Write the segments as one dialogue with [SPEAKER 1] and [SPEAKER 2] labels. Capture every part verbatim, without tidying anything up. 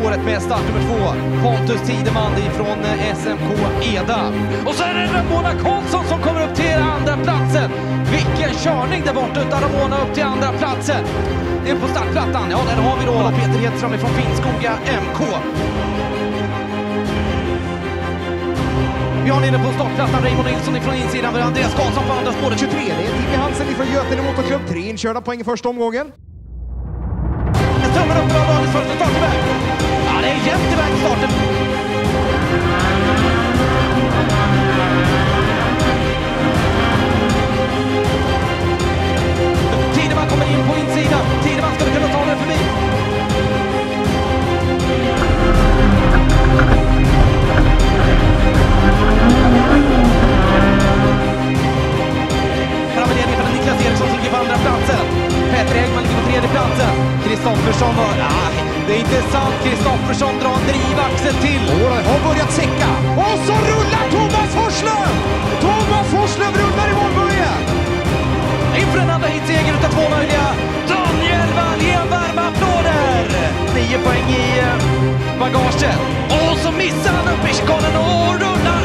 [SPEAKER 1] spåret med start nummer två. Pontus Tideman ifrån S M K Eda. Och så är det Ramona Karlsson som kommer upp till andra platsen. Vilken körning där borta utav Ramona upp till andra platsen. Det är på startplattan. Ja, där har vi då Peter Hedström från Finnskoga M K. Vi har nere på startplattan Raymond Nilsson från insidan för Andreas Karlsson på andra spåret.
[SPEAKER 2] tjugotre, det är Timmy Hansen från Götene Motorklubb. Tre inkörda poäng i första omgången.
[SPEAKER 1] En strömmar upp av Radis första startväg. Ja, det är jämnt iväg i starten. Tideman kommer in på insidan. Tideman ska kunna ta den förbi. Framledning för Niklas Eriksson som ligger på andra platsen. Peter Häggman ligger på tredje platsen. Kristoffersson var... Nej, det är inte sant. Kristoffersson drar en drivaxel till.
[SPEAKER 2] Åh, har börjat säcka. Och så rullar Thomas Forslöv! Thomas Forslöv rullar i målbörjan.
[SPEAKER 1] Inför en andra hitseger utav två möjliga. Daniel Wallén, varma applåder! Nio poäng i bagaget. Och så missar han upp i chikanen och rullar.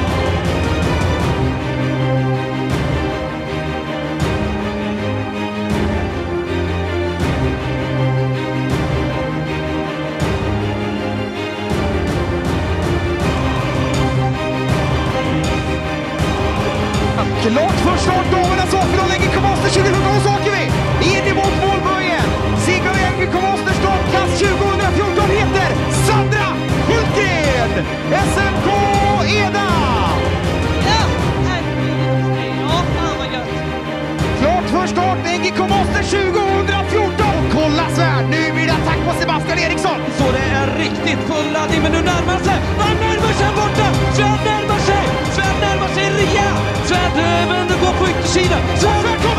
[SPEAKER 2] Klart för start, damernas A-final, Engelke Monster tjugohundra, och så åker vi in emot målböjen. Sigurd Engelke Monster startplats tjugohundrafjorton heter Sandra Hultgren, S M K Eda.
[SPEAKER 3] Ja, ja, fan vad gött.
[SPEAKER 2] Klart för start, Engelke Monster tjugohundrafjorton. Kolla svärd, nu blir det attack på Sebastian Eriksson.
[SPEAKER 1] Så det är riktigt fulla dim, men nu närmar sig. Man närmar sig borta. Svärd närmar sig. Svärd närmar sig rejält. Svärd vänder går på yttersidan. Svärd